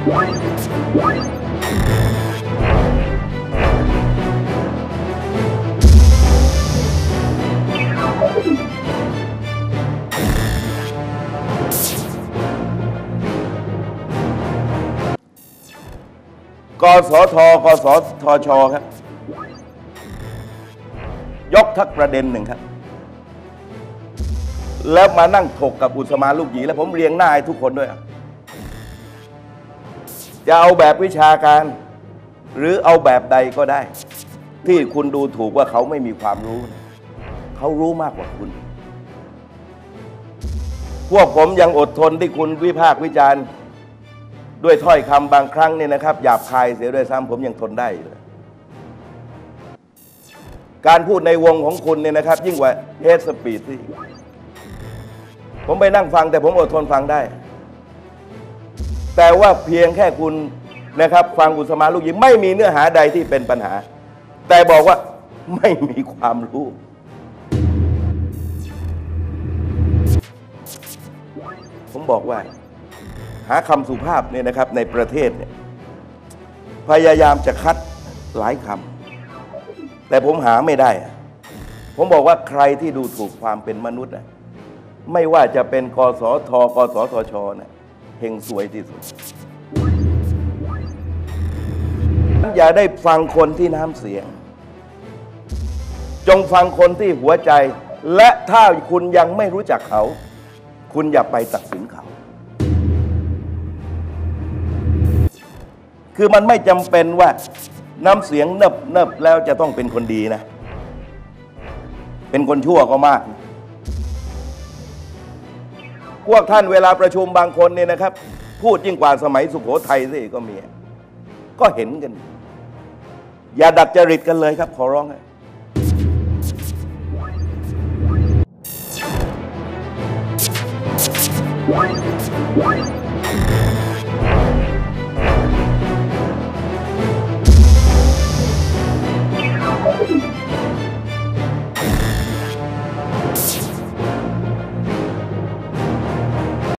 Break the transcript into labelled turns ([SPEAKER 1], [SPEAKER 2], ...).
[SPEAKER 1] กสทกสทชครับยกทักประเด็นหนึ่งครับแล้วมานั่งถกกับอุสมาลูกหยีแล้วผมเรียงหน้าให้ทุกคนด้วยจะเอาแบบวิชาการหรือเอาแบบใดก็ได้ที่คุณดูถูกว่าเขาไม่มีความรู้เขารู้มากกว่าคุณพวกผมยังอดทนที่คุณวิพากษ์วิจารณ์ด้วยถ้อยคำบางครั้งเนี่ยนะครับหยาบคายเสียด้วยซ้ำผมยังทนได้เลยการพูดในวงของคุณเนี่ยนะครับยิ่งกว่าเฮดสปีดที่ผมไปนั่งฟังแต่ผมอดทนฟังได้แต่ว่าเพียงแค่คุณนะครับฟังอุสมาลูกหยีไม่มีเนื้อหาใดที่เป็นปัญหาแต่บอกว่าไม่มีความรู้ผมบอกว่าหาคำสุภาพเนี่ยนะครับในประเทศเนี่ยพยายามจะคัดหลายคำแต่ผมหาไม่ได้ผมบอกว่าใครที่ดูถูกความเป็นมนุษย์ไม่ว่าจะเป็นกสทกสทชเนี่ยเฮงสวยที่สุดอย่าได้ฟังคนที่น้ำเสียงจงฟังคนที่หัวใจและถ้าคุณยังไม่รู้จักเขาคุณอย่าไปตัดสินเขาคือมันไม่จำเป็นว่าน้ำเสียงเนิบแล้วจะต้องเป็นคนดีนะเป็นคนชั่วก็มากพวกท่านเวลาประชุมบางคนเนี่ยนะครับพูดยิ่งกว่าสมัยสุโขทัยสิก็มีก็เห็นกันอย่าดัดจริตกันเลยครับขอร้องให้